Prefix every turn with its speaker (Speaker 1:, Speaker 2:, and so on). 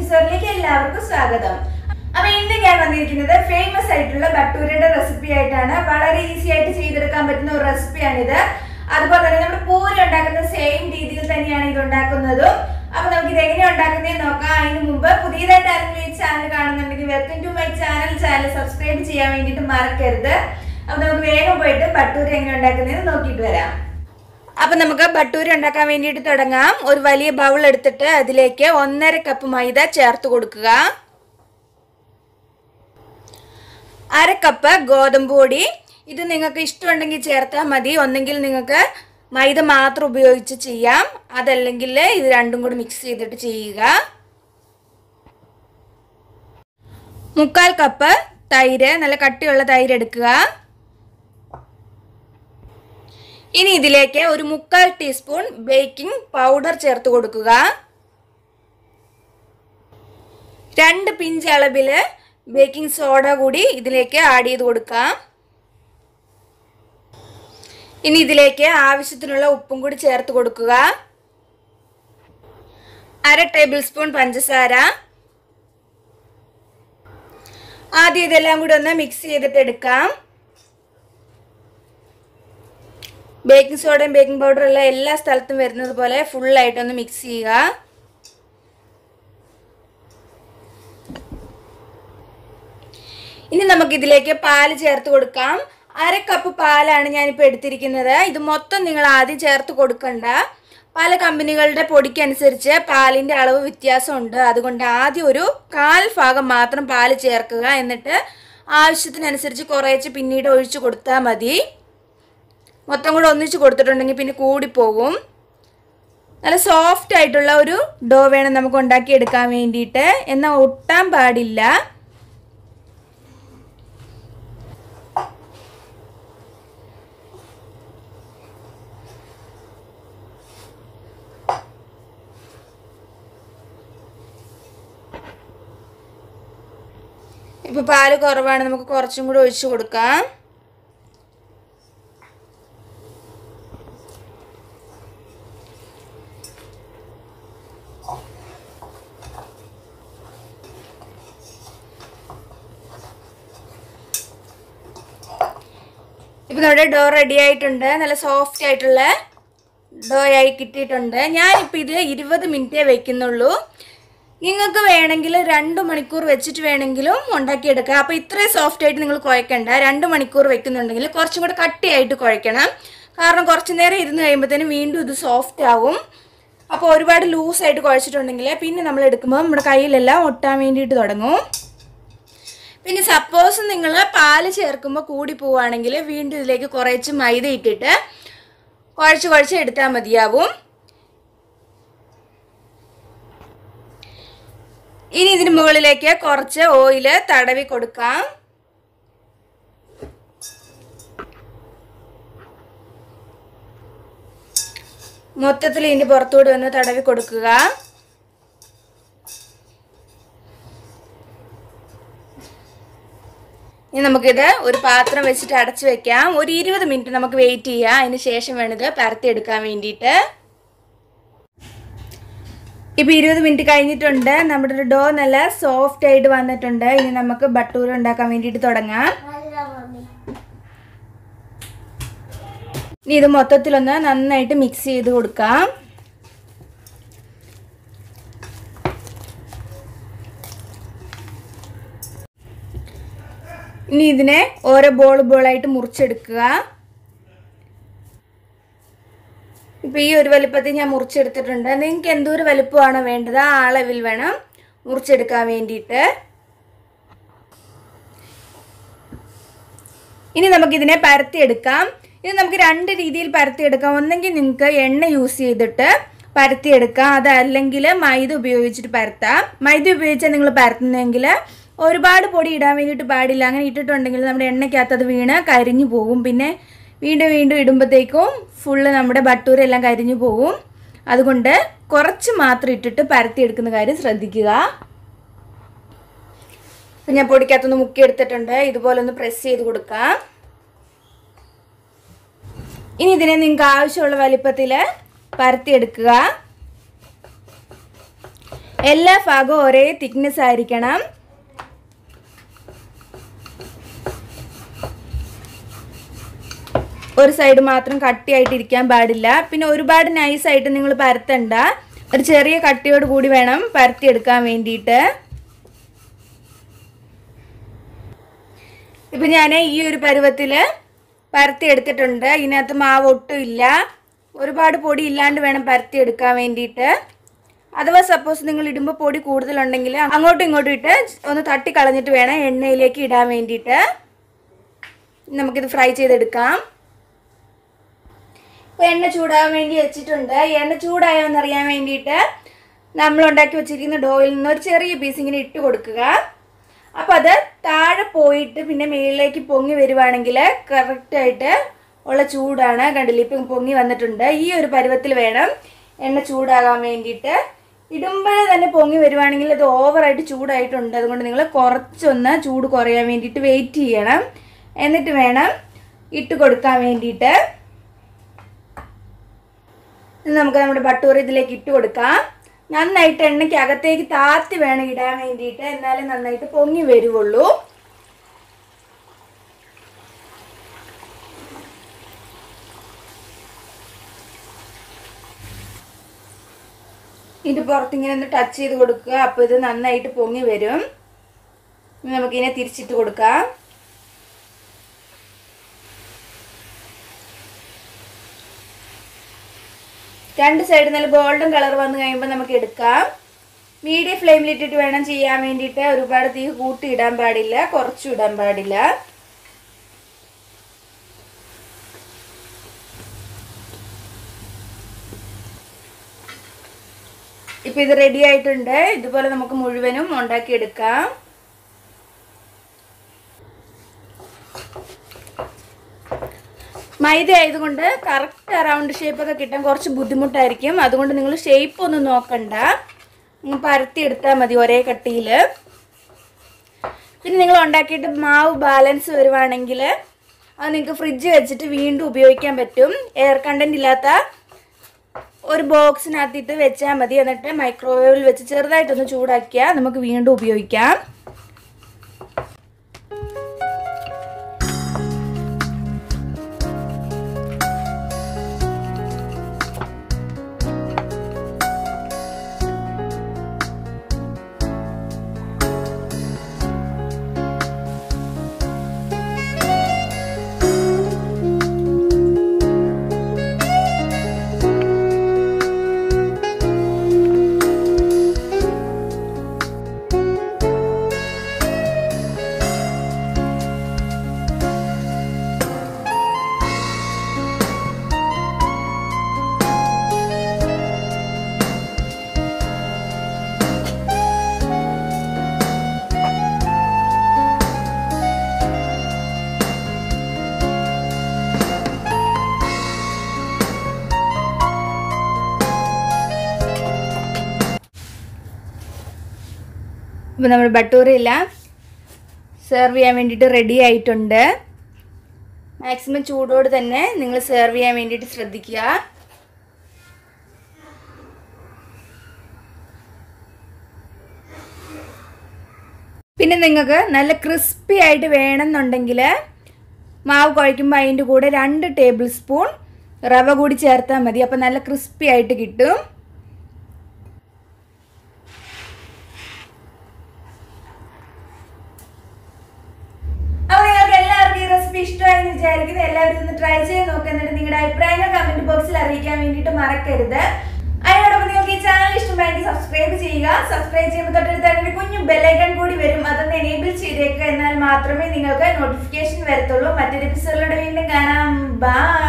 Speaker 1: എപ്പിസോഡിലേക്ക് എല്ലാവർക്കും സ്വാഗതം. അപ്പോൾ ഇന്ന് ഞാൻ വന്നിരിക്കുന്നത് ഫേമസ് ആയിട്ടുള്ള ഭട്ടൂരയുടെ റെസിപ്പി ആയിട്ടാണ്. വളരെ ഈസി ആയിട്ട് ചെയ്തെടുക്കാൻ പറ്റുന്ന ഒരു റെസിപ്പിയാണിത്. അതുപോലെ തന്നെ നമ്മൾ പൂരി ഉണ്ടാക്കുന്ന സെയിം രീതിയിൽ തന്നെയാണ് ഇത് ഉണ്ടാക്കുന്നതും. അപ്പോൾ നമുക്ക് ഇത് എങ്ങനെ ഉണ്ടാക്കുന്നതെന്ന് നോക്കാം. അതിന് മുമ്പ് പുതിയതായിട്ട് ആരെങ്കിലും ഈ ചാനൽ കാണുന്നുണ്ടെങ്കിൽ welcome to my channel subscribe ചെയ്യാൻ വേണ്ടിയിട്ട് മറക്കരുത്. അപ്പോൾ നമുക്ക് വേഗം പോയിട്ട് ഭട്ടൂര എങ്ങനെ ഉണ്ടാക്കുന്നതെന്ന് നോക്കിയിട്ട് വരാം. അപ്പോൾ നമുക്ക് ഭട്ടൂര ഉണ്ടാക്കാൻ വേണ്ടിയിട്ട് തുടങ്ങാം. ഒരു വലിയ ബൗൾ എടുത്തിട്ട് അതിലേക്ക് 1.5 കപ്പ് മൈദ ചേർത്ത് കൊടുക്കുക. 1/2 കപ്പ് ഗോതമ്പ് പൊടി. ഇത് നിങ്ങൾക്ക് ഇഷ്ടമുണ്ടെങ്കിൽ ചേർത്താൽ മതി. ഒന്നെങ്കിൽ നിങ്ങൾക്ക് മൈദ മാത്രം ഉപയോഗിച്ച് ചെയ്യാം, അതല്ലെങ്കിൽ ഇത് രണ്ടും കൂടി മിക്സ് ചെയ്തിട്ട് ചെയ്യുക. 1/4 കപ്പ് തൈര്, നല്ല കട്ടിയുള്ള തൈര് എടുക്കുക. ഇനി ഇതിലേക്ക് ഒരു 1/4 ടീസ്പൂൺ ബേക്കിംഗ് പൗഡർ ചേർത്ത് കൊടുക്കുക. 2 പിഞ്ച് അളവിൽ ബേക്കിംഗ് സോഡ കൂടി ഇതിലേക്ക് ആഡ് ചെയ്ത് കൊടുക്കാം. ഇനി ഇതിലേക്ക് ആവശ്യത്തിനുള്ള ഉപ്പും കൂടി ചേർത്ത് കൊടുക്കുക. 1/2 ടേബിൾ സ്പൂൺ പഞ്ചസാര. ആദ്യം ഇതെല്ലാം കൂടി ഒന്ന് മിക്സ് ചെയ്തിട്ട് എടുക്കാം. ബേക്കിംഗ് സോഡയും ബേക്കിംഗ് പൗഡറും എല്ലാം എല്ലാ സ്ഥലത്തും വരുന്നത് പോലെ ഫുള്ളായിട്ടൊന്ന് മിക്സ് ചെയ്യുക. ഇനി നമുക്കിതിലേക്ക് പാല് ചേർത്ത് കൊടുക്കാം. 1/2 കപ്പ് പാലാണ് ഞാനിപ്പോൾ എടുത്തിരിക്കുന്നത്. ഇത് മൊത്തം നിങ്ങൾ ആദ്യം ചേർത്ത് കൊടുക്കണ്ട. പല കമ്പനികളുടെ പൊടിക്കനുസരിച്ച് പാലിൻ്റെ അളവ് വ്യത്യാസമുണ്ട്. അതുകൊണ്ട് ആദ്യം ഒരു 1/4 ഭാഗം മാത്രം പാല് ചേർക്കുക. എന്നിട്ട് ആവശ്യത്തിനനുസരിച്ച് കുറേശ്ശെ പിന്നീട് ഒഴിച്ച് കൊടുത്താൽ മതി. മൊത്തം കൂടെ ഒന്നിച്ച് കൊടുത്തിട്ടുണ്ടെങ്കിൽ പിന്നെ കൂടിപ്പോകും. നല്ല സോഫ്റ്റ് ആയിട്ടുള്ള ഒരു ഡോ വേണം നമുക്ക് ഉണ്ടാക്കിയെടുക്കാൻ വേണ്ടിയിട്ട്. എന്നാൽ ഒട്ടാൻ പാടില്ല. ഇപ്പോൾ പാല് കുറവാണ്, നമുക്ക് കുറച്ചും കൂടി ഒഴിച്ച് കൊടുക്കാം. ഇപ്പോൾ നമ്മുടെ ഡോ റെഡി ആയിട്ടുണ്ട്. നല്ല സോഫ്റ്റ് ആയിട്ടുള്ള ഡോ ആയി കിട്ടിയിട്ടുണ്ട്. ഞാനിപ്പോൾ ഇത് 20 മിനിറ്റേ വയ്ക്കുന്നുള്ളൂ. നിങ്ങൾക്ക് വേണമെങ്കിൽ 2 മണിക്കൂർ വെച്ചിട്ട് വേണമെങ്കിലും ഉണ്ടാക്കിയെടുക്കാം. അപ്പോൾ ഇത്രയും സോഫ്റ്റ് ആയിട്ട് നിങ്ങൾ കുഴക്കണ്ട. 2 മണിക്കൂർ വെക്കുന്നുണ്ടെങ്കിൽ കുറച്ചും കൂടെ കട്ടിയായിട്ട് കുഴക്കണം. കാരണം കുറച്ച് നേരം ഇരുന്ന് കഴിയുമ്പോഴത്തേനും വീണ്ടും ഇത് സോഫ്റ്റ് ആവും. അപ്പോൾ ഒരുപാട് ലൂസായിട്ട് കുഴച്ചിട്ടുണ്ടെങ്കിൽ പിന്നെ നമ്മൾ എടുക്കുമ്പോൾ നമ്മുടെ കയ്യിലെല്ലാം ഒട്ടാൻ വേണ്ടിയിട്ട് തുടങ്ങും. പിന്നെ സപ്പോസ് നിങ്ങൾ പാല് ചേർക്കുമ്പോൾ കൂടി പോവുകയാണെങ്കിൽ വീണ്ടും ഇതിലേക്ക് കുറച്ച് മൈദ ഇട്ടിട്ട് കുഴച്ച് എടുത്താൽ മതിയാവും. ഇനി ഇതിന് മുകളിലേക്ക് കുറച്ച് ഓയിൽ തടവി കൊടുക്കാം. മൊത്തത്തിൽ ഇതിൻ്റെ പുറത്തൂടെ ഒന്ന് തടവി കൊടുക്കുക. ഇനി നമുക്കിത് ഒരു പാത്രം വെച്ചിട്ട് അടച്ചു വെക്കാം. ഒരു 20 മിനിറ്റ് നമുക്ക് വെയിറ്റ് ചെയ്യാം. അതിന് ശേഷം വേണം ഇത് പരത്തിയെടുക്കാൻ വേണ്ടിയിട്ട്. ഇപ്പോൾ 20 മിനിറ്റ് കഴിഞ്ഞിട്ടുണ്ട്. നമ്മുടെ ഡോ നല്ല സോഫ്റ്റ് ആയിട്ട് വന്നിട്ടുണ്ട്. ഇനി നമുക്ക് ഭട്ടൂര ഉണ്ടാക്കാൻ വേണ്ടിയിട്ട് തുടങ്ങാം. ഇനി ഇത് മൊത്തത്തിലൊന്ന് നന്നായിട്ട് മിക്സ് ചെയ്ത് കൊടുക്കാം. ഇനി ഇതിനെ ഓരോ ബോളായിട്ട് മുറിച്ചെടുക്കുക. ഇപ്പോൾ ഈ ഒരു വലിപ്പത്തിൽ ഞാൻ മുറിച്ചെടുത്തിട്ടുണ്ട്. നിങ്ങൾക്ക് എന്തോരു വലിപ്പമാണോ വേണ്ടത് ആ അളവിൽ വേണം മുറിച്ചെടുക്കാൻ വേണ്ടിയിട്ട്. ഇനി നമുക്കിതിനെ പരത്തിയെടുക്കാം. ഇത് നമുക്ക് 2 രീതിയിൽ പരത്തിയെടുക്കാം. ഒന്നെങ്കിൽ നിങ്ങൾക്ക് എണ്ണ യൂസ് ചെയ്തിട്ട് പരത്തിയെടുക്കാം, അതല്ലെങ്കിൽ മൈദ ഉപയോഗിച്ചിട്ട് പരത്താം. മൈദ ഉപയോഗിച്ചാൽ നിങ്ങൾ പരത്തുന്നതെങ്കിൽ ഒരുപാട് പൊടി ഇടാൻ വേണ്ടിയിട്ട് പാടില്ല. അങ്ങനെ ഇട്ടിട്ടുണ്ടെങ്കിൽ നമ്മുടെ എണ്ണയ്ക്കകത്ത് അത് വീണ് കരിഞ്ഞു പോകും. പിന്നെ വീണ്ടും ഇടുമ്പോഴത്തേക്കും ഫുള്ള് നമ്മുടെ ഭട്ടൂര എല്ലാം കരിഞ്ഞു പോകും. അതുകൊണ്ട് കുറച്ച് മാത്രം ഇട്ടിട്ട് പരത്തിയെടുക്കുന്ന കാര്യം ശ്രദ്ധിക്കുക. അപ്പം ഞാൻ പൊടിക്കകത്തൊന്ന് മുക്കിയെടുത്തിട്ടുണ്ട്. ഇതുപോലെ ഒന്ന് പ്രസ് ചെയ്ത് കൊടുക്കാം. ഇനി ഇതിനെ നിങ്ങൾക്ക് ആവശ്യമുള്ള വലിപ്പത്തിൽ പരത്തിയെടുക്കുക. എല്ലാ ഭാഗവും ഒരേ തിക്നെസ് ആയിരിക്കണം. ഒരു സൈഡ് മാത്രം കട്ടിയായിട്ടിരിക്കാൻ പാടില്ല. പിന്നെ ഒരുപാട് നൈസായിട്ട് നിങ്ങൾ പരത്തണ്ട. ഒരു ചെറിയ കട്ടിയോട് കൂടി വേണം പരത്തിയെടുക്കാൻ വേണ്ടിയിട്ട്. ഇപ്പം ഞാൻ ഈ ഒരു പരുവത്തിൽ പരത്തിയെടുത്തിട്ടുണ്ട്. ഇതിനകത്ത് മാവ് ഒട്ടും ഇല്ല. ഒരുപാട് പൊടി ഇല്ലാണ്ട് വേണം പരത്തിയെടുക്കാൻ വേണ്ടിയിട്ട്. അഥവാ സപ്പോസ് നിങ്ങൾ ഇടുമ്പോൾ പൊടി കൂടുതലുണ്ടെങ്കിൽ അങ്ങോട്ടും ഇങ്ങോട്ടും ഇട്ട് ഒന്ന് തട്ടി കളഞ്ഞിട്ട് വേണം എണ്ണയിലേക്ക് ഇടാൻ വേണ്ടിയിട്ട്. നമുക്കിത് ഫ്രൈ ചെയ്തെടുക്കാം. ഇപ്പോൾ എണ്ണ ചൂടാകാൻ വേണ്ടി വെച്ചിട്ടുണ്ട്. എണ്ണ ചൂടായോന്നറിയാൻ വേണ്ടിയിട്ട് നമ്മൾ ഉണ്ടാക്കി വെച്ചിരിക്കുന്ന ഡോയിൽ നിന്ന് ഒരു ചെറിയ പീസ് ഇങ്ങനെ ഇട്ട് കൊടുക്കുക. അപ്പോൾ അത് താഴെ പോയിട്ട് പിന്നെ മുകളിലേക്ക് പൊങ്ങി വരുവാണെങ്കിൽ കറക്റ്റായിട്ട് ഉള്ള ചൂടാണ്. കണ്ടില്ലേ, ഇപ്പം പൊങ്ങി വന്നിട്ടുണ്ട്. ഈ ഒരു പരുവത്തിൽ വേണം എണ്ണ ചൂടാകാൻ വേണ്ടിയിട്ട്. ഇടുമ്പോഴേ തന്നെ പൊങ്ങി വരുവാണെങ്കിൽ അത് ഓവറായിട്ട് ചൂടായിട്ടുണ്ട്. അതുകൊണ്ട് നിങ്ങൾ കുറച്ചൊന്ന് ചൂട് കുറയാൻ വേണ്ടിയിട്ട് വെയിറ്റ് ചെയ്യണം. എന്നിട്ട് വേണം ഇട്ട് കൊടുക്കാൻ വേണ്ടിയിട്ട്. നമുക്ക് നമ്മുടെ ബട്ടൂർ ഇതിലേക്ക് ഇട്ട് കൊടുക്കാം. നന്നായിട്ട് എണ്ണയ്ക്ക് അകത്തേക്ക് താത്തി വേണം ഇടാൻ വേണ്ടിയിട്ട്. എന്നാലും നന്നായിട്ട് പൊങ്ങി വരുവുള്ളൂ. ഇത് പുറത്തിങ്ങനെ ഒന്ന് ടച്ച് ചെയ്ത് കൊടുക്കുക. അപ്പോൾ ഇത് നന്നായിട്ട് പൊങ്ങി വരും. നമുക്കിതിനെ തിരിച്ചിട്ട് കൊടുക്കാം. രണ്ട് സൈഡ് നല്ല ഗോൾഡൻ കളർ വന്നു കഴിയുമ്പോൾ നമുക്ക് എടുക്കാം. മീഡിയം ഫ്ലെയിമിലിട്ടിട്ട് വേണം ചെയ്യാൻ വേണ്ടിയിട്ട്. ഒരുപാട് തീ കൂട്ടി ഇടാൻ പാടില്ല, കുറച്ചും ഇടാൻ പാടില്ല. ഇപ്പം ഇത് റെഡി ആയിട്ടുണ്ട്. ഇതുപോലെ നമുക്ക് മുഴുവനും ഉണ്ടാക്കിയെടുക്കാം. മൈദ ആയതുകൊണ്ട് കറക്റ്റ് റൗണ്ട് ഷേപ്പൊക്കെ കിട്ടാൻ കുറച്ച് ബുദ്ധിമുട്ടായിരിക്കും. അതുകൊണ്ട് നിങ്ങൾ ഷേപ്പ് ഒന്നും നോക്കണ്ട, പരത്തിയെടുത്താൽ മതി ഒരേ കട്ടിയിൽ. പിന്നെ നിങ്ങൾ ഉണ്ടാക്കിയിട്ട് മാവ് ബാലൻസ് വരുവാണെങ്കിൽ അത് നിങ്ങൾക്ക് ഫ്രിഡ്ജ് വെച്ചിട്ട് വീണ്ടും ഉപയോഗിക്കാൻ പറ്റും. എയർ കണ്ടൻറ്റ് ഇല്ലാത്ത ഒരു ബോക്സിനകത്തിട്ട് വെച്ചാൽ മതി. എന്നിട്ട് മൈക്രോവേവിൽ വെച്ച് ചെറുതായിട്ടൊന്ന് ചൂടാക്കിയാൽ നമുക്ക് വീണ്ടും ഉപയോഗിക്കാം. അപ്പോൾ നമ്മുടെ ബട്ടൂരെല്ലാം സെർവ് ചെയ്യാൻ വേണ്ടിയിട്ട് റെഡി ആയിട്ടുണ്ട്. മാക്സിമം ചൂടോട് തന്നെ നിങ്ങൾ സെർവ് ചെയ്യാൻ വേണ്ടിയിട്ട് ശ്രദ്ധിക്കുക. പിന്നെ നിങ്ങൾക്ക് നല്ല ക്രിസ്പി ആയിട്ട് വേണമെന്നുണ്ടെങ്കിൽ മാവ് കുഴയ്ക്കുമ്പോൾ അതിൻ്റെ കൂടെ 2 ടേബിൾ സ്പൂൺ റവ കൂടി ചേർത്താൽ മതി. അപ്പോൾ നല്ല ക്രിസ്പി ആയിട്ട് കിട്ടും. ഇഷ്ടമായെന്ന് വിചാരിക്കുന്നത് എല്ലാവരും ഒന്ന് ട്രൈ ചെയ്ത് നോക്കുക. എന്നിട്ട് നിങ്ങളുടെ അഭിപ്രായങ്ങൾ കമന്റ് ബോക്സിൽ അറിയിക്കാൻ വേണ്ടിയിട്ട് മറക്കരുത്. അതിനോടൊപ്പം നിങ്ങൾക്ക് ഈ ചാനൽ ഇഷ്ടമായെങ്കിൽ സബ്സ്ക്രൈബ് ചെയ്യുക. സബ്സ്ക്രൈബ് ചെയ്യുമ്പോൾ തൊട്ടടുത്ത് അതിന്റെ കുഞ്ഞു ബെല്ലൈക്കൺ കൂടി വരും. അതൊന്ന് എനേബിൾ ചെയ്തേക്കുക. എന്നാൽ മാത്രമേ നിങ്ങൾക്ക് നോട്ടിഫിക്കേഷൻ വരത്തുള്ളൂ. മറ്റൊരു എപ്പിസോഡിലൂടെ വീണ്ടും കാണാം. ബൈ.